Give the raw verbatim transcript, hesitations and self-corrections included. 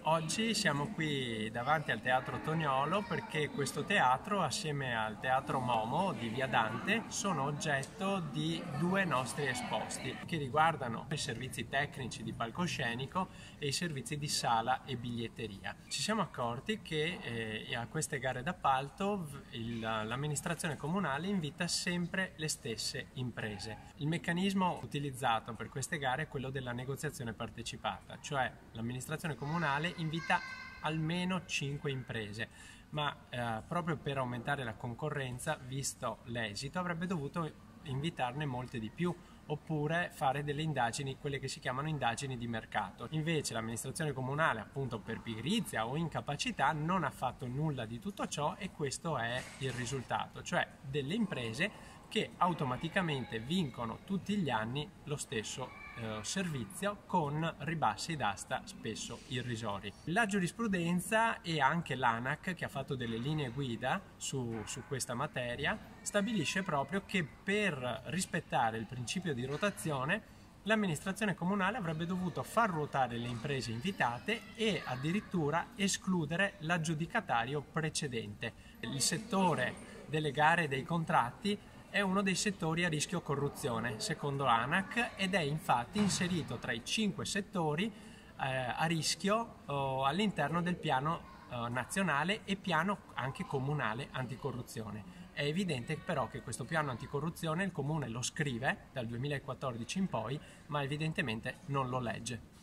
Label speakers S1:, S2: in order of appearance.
S1: Oggi siamo qui davanti al Teatro Toniolo perché questo teatro, assieme al Teatro Momo di Via Dante, sono oggetto di due nostri esposti che riguardano i servizi tecnici di palcoscenico e i servizi di sala e biglietteria. Ci siamo accorti che eh, a queste gare d'appalto l'amministrazione comunale invita sempre le stesse imprese. Il meccanismo utilizzato per queste gare è quello della negoziazione partecipata, cioè l'amministrazione comunale invita almeno cinque imprese, ma eh, proprio per aumentare la concorrenza, visto l'esito, avrebbe dovuto invitarne molte di più, oppure fare delle indagini, quelle che si chiamano indagini di mercato. Invece l'amministrazione comunale, appunto per pigrizia o incapacità, non ha fatto nulla di tutto ciò e questo è il risultato, cioè delle imprese che automaticamente vincono tutti gli anni lo stesso eh, servizio con ribassi d'asta spesso irrisori. La giurisprudenza e anche l'ANAC, che ha fatto delle linee guida su, su questa materia, stabilisce proprio che per rispettare il principio di rotazione l'amministrazione comunale avrebbe dovuto far ruotare le imprese invitate e addirittura escludere l'aggiudicatario precedente. Il settore delle gare e dei contratti è uno dei settori a rischio corruzione, secondo l'ANAC, ed è infatti inserito tra i cinque settori eh, a rischio oh, all'interno del piano eh, nazionale e piano anche comunale anticorruzione. È evidente però che questo piano anticorruzione il Comune lo scrive dal duemilaquattordici in poi, ma evidentemente non lo legge.